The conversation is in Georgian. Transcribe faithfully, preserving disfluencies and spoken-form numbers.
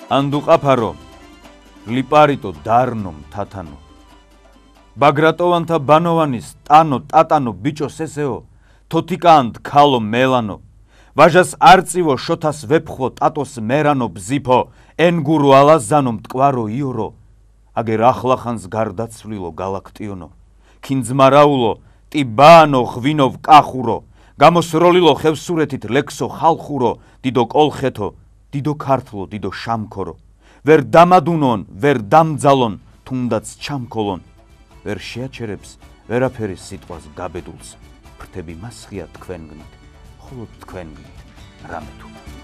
ანდუყაფარო ლიპარიტო დარნო მთათანო ბაგრატოვანთა ბანოვანის ტანო ტატანო ბიჭოს ესეო თოთიკანთ ქალო მელანო ვაჟას არწივო შოთას ვეფხო ტატოს მერანო ბზიფო ენგურო ალაზანო მტკვარო იორო აგერ ახლახანს გარდაცვლილო გალაქტიონო ქინძმარაულო ტიბანო ღვინო ვკახურო გამოსროლილო ხევსურეთით ლექსო ხალხურო დიდო კოლხეთო დიდო ქართლო დიდო შამქორო ვერ დამადუნონ ვერ დამძალონ თუნდაც ჩამქოლონ ვერ შეაჩერებს ვერაფერი სიტყვას გაბედულს ფრთები მასხია თქვენგნით ხოლო თქვენგნით რამე თუ